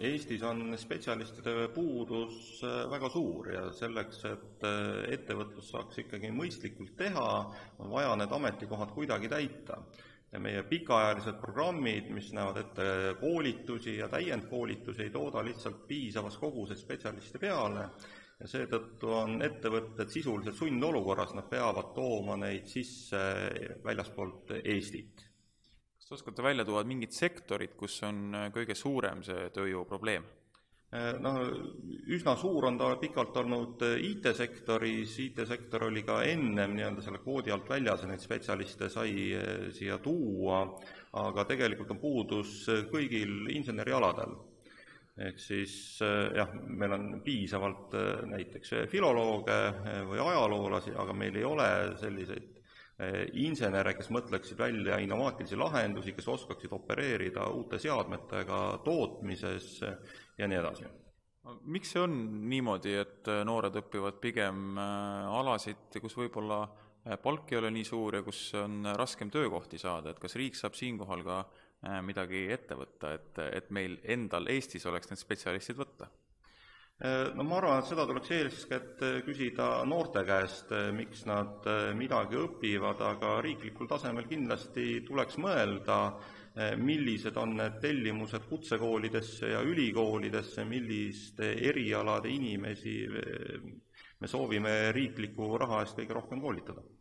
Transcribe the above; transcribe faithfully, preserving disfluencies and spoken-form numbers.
Eestis on spetsialistide puudus väga suur ja selleks, et ettevõtlus saaks ikkagi mõistlikult teha, on vaja need ametikohad kuidagi täita. Ja meie pikaajalised programmid, mis näevad ette koolitusi ja täiendkoolitusi, ei tooda lihtsalt piisavas koguses spetsialiste peale ja seetõttu on ettevõtted sisuliselt sundolukorras, nad peavad tooma neid sisse väljaspoolt Eestit. Kas te oskate välja tuua mingid sektorid, kus on kõige suurem see tööjõuprobleem? No, üsna suur on ta pikalt olnud I T-sektoris, I T-sektor oli ka ennem nii-öelda selle koodi alt väljas ja neid spetsialiste sai siia tuua, aga tegelikult on puudus kõigil insenerialadel. Ehk siis jah, meil on piisavalt näiteks filolooge või ajaloolasi, aga meil ei ole selliseid insenere, kes mõtleksid välja innovaatilisi lahendusi, kes oskaksid opereerida uute seadmetega tootmises ja nii edasi. Miks see on niimoodi, et noored õpivad pigem alasid, kus võib-olla palk ei ole nii suur ja kus on raskem töökohti saada, et kas riik saab siinkohal ka midagi ette võtta, et, et meil endal Eestis oleks need spetsialistid võtta? No ma arvan, et seda tuleks eeskätt küsida noorte käest, miks nad midagi õpivad, aga riiklikul tasemel kindlasti tuleks mõelda, millised on need tellimused kutsekoolidesse ja ülikoolidesse, milliste erialade inimesi me soovime riikliku raha eest kõige rohkem koolitada.